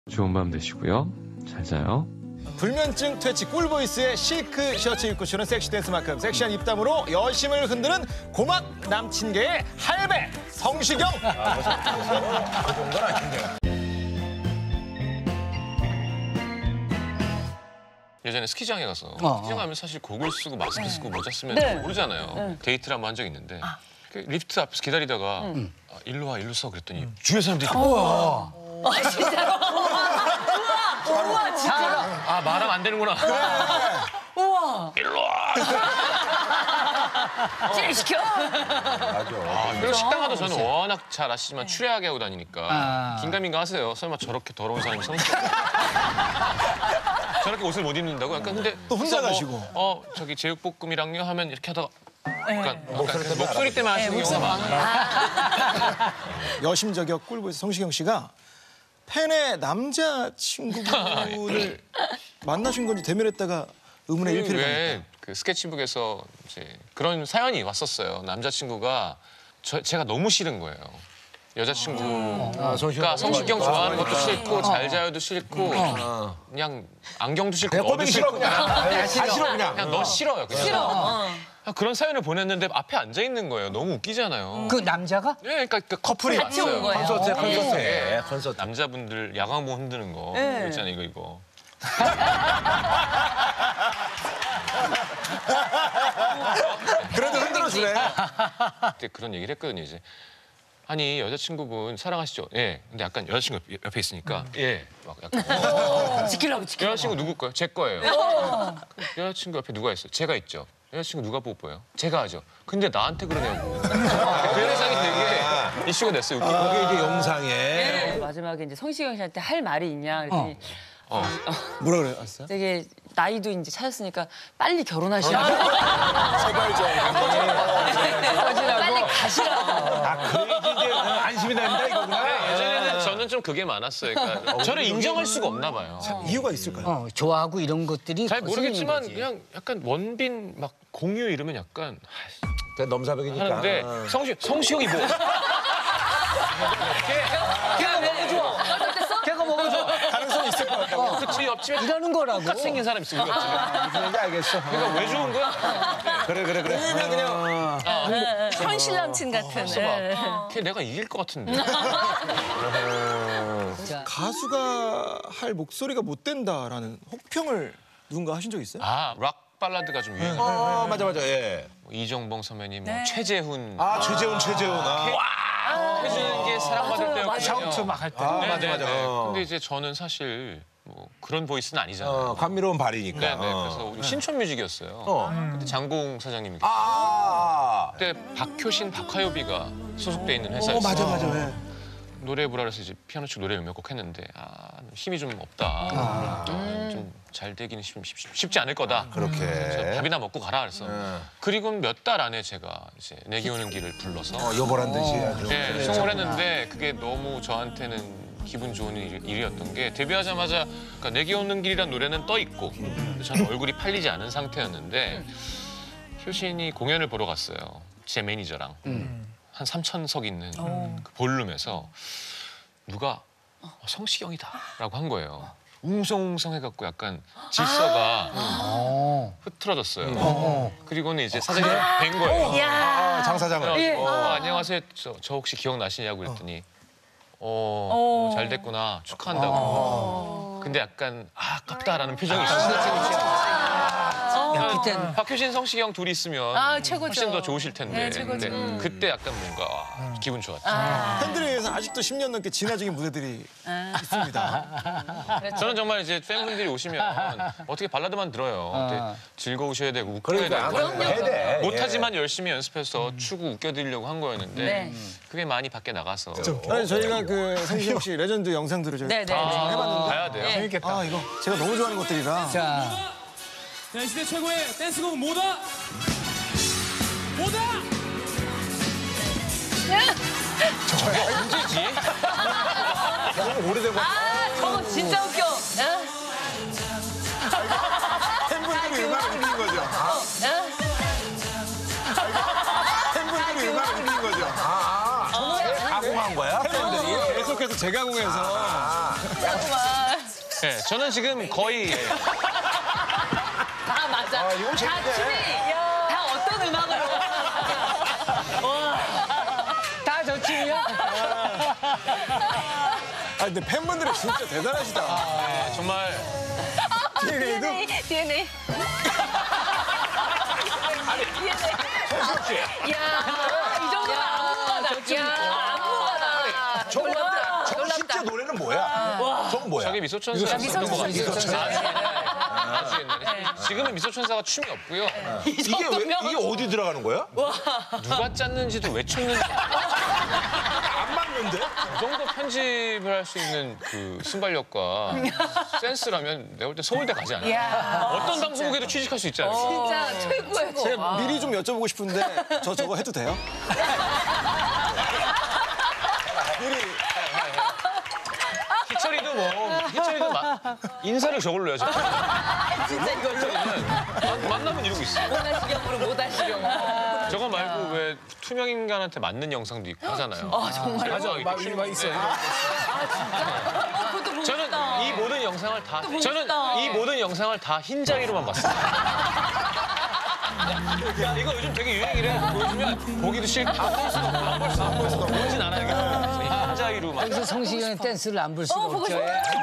좋은 밤 되시고요. 잘 자요. 불면증 퇴치 꿀보이스의 시크 셔츠 입고 추는 섹시 댄스만큼 섹시한 입담으로 여심을 흔드는 고막 남친계의 할배 성시경. 그 정도는 아닌데. 예전에 스키장에 가서 스키장 가면 사실 고글 쓰고 마스크 쓰고 모자 쓰면 네. 잘 모르잖아요. 데이트를 한번 한 적이 있는데 그 리프트 앞에서 기다리다가 일로 와 일로 서 그랬더니 주위 사람들이 진짜로? 우와, 진짜로? 아 말하면 안 되는구나. 우와. 일로 와. 찌리시켜? 아, 그리고 식당 가도 저는 워낙 잘 아시지만 추레하게 하고 다니니까 긴가민가 하세요. 설마 저렇게 더러운 사람이 성격 저렇게 옷을 못 입는다고? 약간 근데 또 혼자 그래서 가시고. 저기 제육볶음이랑요 하면 이렇게 하다가 약간 목소리 때문에 하시는 경우가 많아요. 여심 저격 꿀보이스 성시경 씨가 팬의 남자친구분을 만나신 건지 대면했다가 의문의 일피를 당했다. 왜그 스케치북에서 이제 그런 사연이 왔었어요. 남자친구가 제가 너무 싫은 거예요. 여자친구가 성시경 좋아하는 것도 싫고 잘 자요도 싫고 그냥 안경도 싫고 그냥 너도 꼴보기 싫어 싫고 그냥. 다 싫어 그냥. 그냥 너 싫어요. 그냥. 싫어. 그런 사연을 보냈는데 앞에 앉아 있는 거예요. 너무 웃기잖아요. 그 남자가? 네, 그러니까 그 커플이 같이 온 왔어요. 거예요. 콘서트. 남자분들 야광봉 흔드는 거 네. 있잖아요. 이거. 그래도 흔들어주네. 그때 그런 얘기를 했거든요. 이제 아니 여자친구분 사랑하시죠? 예. 근데 약간 여자친구 옆에 있으니까 예. 막 약간 지키려고. 여자친구 누구 거예요? 제 거예요. 여자친구 옆에 누가 있어요? 제가 있죠. 여자친구 누가 뽀뽀해요? 제가 하죠. 근데 나한테 그러냐고. 그 영상이 되게 이슈가 됐어요. 웃기고. 그게 이제 영상에. 마지막에 이제 성시경 씨한테 할 말이 있냐 그랬더니 뭐라 그랬어요? 되게 나이도 이제 차셨으니까 빨리 결혼하시라고. 제발 좀. 빨리 가시라고. 그래야지 이제 안심이 된다 이거구나. 예전에는 저는 좀 그게 많았어요. 그러니까 저를 인정할 수가 없나 봐요. 이유가 있을까요? 좋아하고 이런 것들이 잘 거슬리는 모르겠지만 거지. 그냥 약간 원빈 막 공유 이러면 약간 그냥 넘사벽이니까. 하는데 성시경이 뭐 걔가 먹어 줘. 걔가 먹어 줘. 가능성이 있을 것 같다고. 그치 옆집에 이러는 거라고. 똑같이 생긴 사람 있어 우리 옆집에. 무슨 얘기 알겠어. 그러니까 왜 좋은 거야? 그래. 그냥 현실 남친 같은. 예. 걔 내가 이길 것 같은데. 가수가 할 목소리가 못 된다라는 혹평을 누군가 하신 적 있어요? 락 발라드가 좀 유행. 맞아. 예. 이정봉 선배님, 뭐 최재훈. 최재훈. 해주는 게 사랑받을 때였거든요. 샤우트 막 할 때. 맞아. 근데 이제 저는 사실 뭐 그런 보이스는 아니잖아요. 감미로운 발이니까. 네, 그래서 신촌뮤직이었어요. 근데 장공 사장님이 계셨어요. 그때 박효신, 박하요비가 소속돼 있는 회사였어요. 맞아. 예. 노래 보라 그래서 이제 피아노 쪽 노래를 몇 곡 했는데 힘이 좀 없다. 좀 잘 되기는 쉽지 않을 거다. 그렇게. 그래서 밥이나 먹고 가라 그래서. 그리고 몇 달 안에 제가 이제 내기 오는 길을 불러서 요벌한 듯이 아주. 네, 성공을 했는데 그게 너무 저한테는 기분 좋은 일이었던 게 데뷔하자마자 그러니까 내기 오는 길이란 노래는 떠 있고 저는 얼굴이 팔리지 않은 상태였는데 효신이 공연을 보러 갔어요. 제 매니저랑 한 3,000석 있는 그 볼룸에서 누가 성시경이다라고 한 거예요. 웅성웅성 해갖고 약간 질서가 흐트러졌어요. 그리고는 이제 사장님 뵌 거예요. 장 사장을. 안녕하세요. 저 혹시 기억나시냐고 그랬더니 잘 됐구나. 축하한다고. 근데 약간 아깝다라는 표정이 있었어요. 그땐 박효신, 성시경 둘이 있으면 최고죠. 훨씬 더 좋으실 텐데. 네, 최고죠. 근데 그때 약간 뭔가 기분 좋았죠. 팬들에 의해서 아직도 10년 넘게 진화적인 무대들이 있습니다. 저는 정말 이제 팬분들이 오시면 어떻게 발라드만 들어요. 근데 즐거우셔야 되고 웃겨야 그러니까 되고. 해야 돼. 못하지만 열심히 연습해서 추구 웃겨드리려고 한 거였는데 네. 그게 많이 밖에 나가서 아니 저희가 그 성시경 씨 레전드 영상들을 저희 네. 해봤는데 봐야 돼요. 재밌겠다. 이거 제가 너무 좋아하는 것들이라. 자, 이 시대 최고의 댄스곡은 뭐다? 언제지? 오래된 거. 저거 진짜 웃겨. 팬분들이 음악을 듣는 거죠. 팬분들이 음악을 듣는 거죠. 가공한 거야? 팬분들이 계속해서 재가공해서 네, 저는 지금 거의 다 맞아. 아, 이건 다 재밌네. 춤이 다 어떤 음악으로. 다 저 춤이야? 아 근데 팬분들이 진짜 대단하시다. 정말 DNA도 DNA. 야, 이 정도면 안무가다. 야, 안무가다. 저거 실제 노래는 뭐야? 저건 뭐야? 저게 미소천사 미소천사. 아주 옛날에. 지금은 미소천사가 춤이 없고요. 이게 어디 들어가는 거야? 누가 짰는지도 왜 췄는지 안 맞는데? 그 정도 편집을 할 수 있는 그 순발력과 센스라면 내가 볼 때 서울대 가지 않아요. 어떤 방송국에도 취직할 수 있지 않을까? 진짜 최고예요. 제가 미리 좀 여쭤보고 싶은데 저거 해도 돼요? 미리 희철이도 인사를 저걸로 해야죠. 진짜 이걸로. 만나면 이러고 있어요. 모다시경으로 모다시경. 저거 말고 왜 투명 인간한테 맞는 영상도 있고 하잖아요. 아, 정말. 맞아, 막 있어요. 그것도 멋있다. 저는 이 모든 영상을 다 흰자위로만 봤어요. 이거 요즘 되게 유행이래. 보여주면 보기도 싫고 안 볼 수도 없고 보진 않아요. 흰자위로만. 그래서 성시경의 댄스를 안 볼 수가 보고 없죠. 싶어. 예.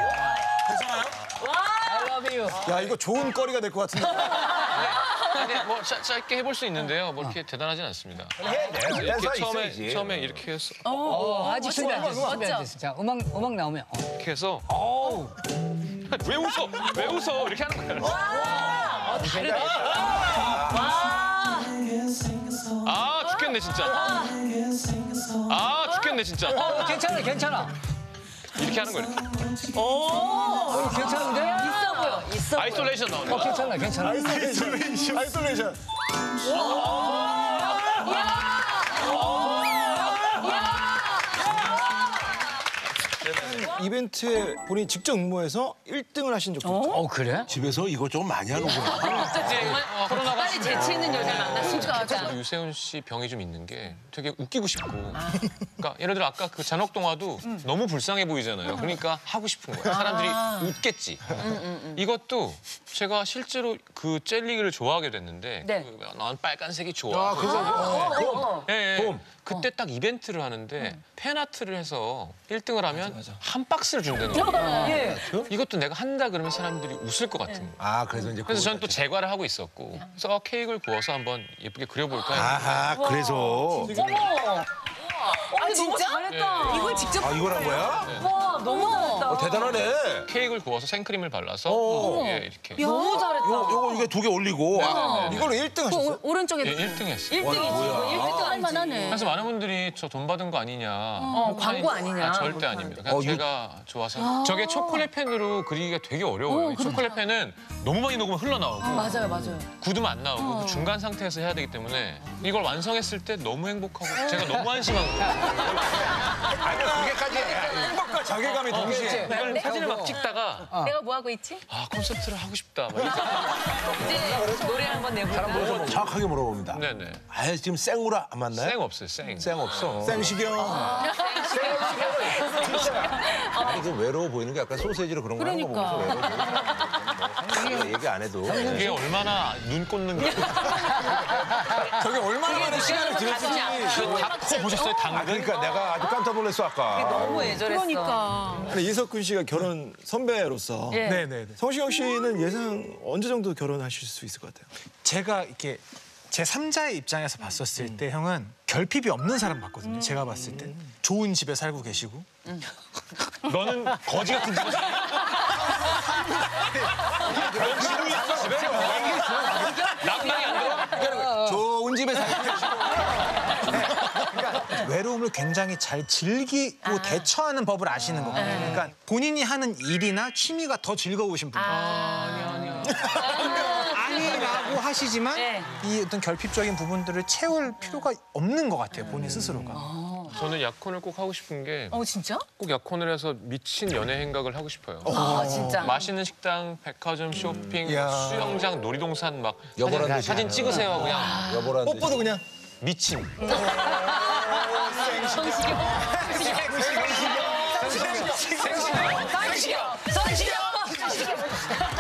I love you. 야 이거 좋은 거리가 될 것 같은데. 근데 뭐 짧게 해볼 수 있는데요. 뭐 이렇게 대단하진 않습니다. 댄서 이렇게 있어야지. 처음에 이렇게 해서 아직 준비 안 됐어. 준비 안 됐어. 자, 음악 나오면. 이렇게 해서 왜 웃어? 왜 웃어? 이렇게 하는 거예요. 아 죽겠네 진짜. 아 죽겠네 진짜. 괜찮아, 괜찮아. 이렇게 하는 거예요. 이렇게. 괜찮은데? 있어 보여. 있어 보여. 아이솔레이션 나오는 거. 괜찮아, 괜찮아. 아이솔레이션. 이벤트에 본인이 직접 응모해서 1등을 하신 적도 있죠. 그래? 집에서 이거 좀 많이 하는구나. 이제 코로나가 빨리 재치 있는 여자 만났으니까. 유세훈 씨 병이 좀 있는 게 되게 웃기고 싶고. 그러니까 예를 들어 아까 그 잔혹동화도 너무 불쌍해 보이잖아요. 그러니까 하고 싶은 거예요. 사람들이 웃겠지. 이것도 제가 실제로 그 젤리를 좋아하게 됐는데 네. 난 빨간색이 좋아. 예, 예. 그때 딱 이벤트를 하는데 팬아트를 해서 1등을 하면 한 박스를 준다는 거예요. 예. 이것도 내가 한다 그러면 사람들이 웃을 것 같은 거예요. 아, 그래서 이제. 그래서 저는 또 제과를 하고 있었고 그래서 케이크를 구워서 한번 예쁘게 그려볼까 했는데 아하, 그래서. 아, 진짜? 잘했다. 이걸 직접. 아, 이걸 한 거야? 와, 너무 잘했다. 대단하네. 케이크를 구워서 생크림을 발라서 예, 이렇게 너무 잘했다. 요거 이게 2개 올리고. 이걸로 1등 하셨어요? 오른쪽에 예, 1등 했어요. 1등이지. 1등도 할만하네. 그래서 많은 분들이 저 돈 받은 거 아니냐. 광고 아니냐. 절대 아닙니다. 그냥 제가 좋아서. 저게 초콜릿 펜으로 그리기가 되게 어려워요. 초콜릿 펜은 너무 많이 녹으면 흘러나오고 맞아요, 맞아요. 굳으면 안 나오고 그 중간 상태에서 해야 되기 때문에 이걸 완성했을 때 너무 행복하고 제가 너무 안심한 거예요. 아니, 그게까지. 행복과 자괴감이 동시에. 이걸 사진을 막 찍다가 내가 뭐 하고 있지? 아 콘서트를 하고 싶다. 막 이렇게. 이제 노래 한번 내볼까? 정확하게 물어봅니다. 네네. 아, 지금 생으로 안 맞나요? 생 없어요, 생. 생 없어. 생시경. 아니, 그 외로워 보이는 게 약간 소세지로 그런 거 하는 거 보면서 외로워 보이는 얘기 안 해도. 이게 얼마나 눈 꽂는 거예요. 저게 얼마나 많은 시간을 들였을지. 닭코 보셨어요? 아, 당근? 그러니까 내가 아주 깜짝 놀랐어, 아까. 너무 애절했어. 그러니까. 근데 이석훈 씨가 결혼 선배로서 예. 네네네. 성시경 씨는 예상 언제 정도 결혼하실 수 있을 것 같아요? 제가 이렇게 제 3자의 입장에서 봤었을 때 형은 결핍이 없는 사람 봤거든요. 제가 봤을 때. 좋은 집에 살고 계시고. 너는 거지 같은 집에 살아. 너 지금 있어, 집에? 낭만이 안 들어? 좋은 집에 살고 계시고. 외로움을 굉장히 잘 즐기고 대처하는 법을 아시는 거거든요. 그러니까 본인이 하는 일이나 취미가 더 즐거우신 분들. 아니라고 하시지만 네. 이 어떤 결핍적인 부분들을 채울 필요가 없는 것 같아요. 본인 스스로가. 저는 약혼을 꼭 하고 싶은 게 꼭 진짜? 약혼을 해서 미친 연애 행각을 하고 싶어요. 아, 진짜. 맛있는 식당, 백화점, 쇼핑, 이야. 수영장, 놀이동산 막 여보라는 듯이 사진 찍으세요 그냥 여보라는 뽀뽀도 그냥. 미친. 선식여! 선식여!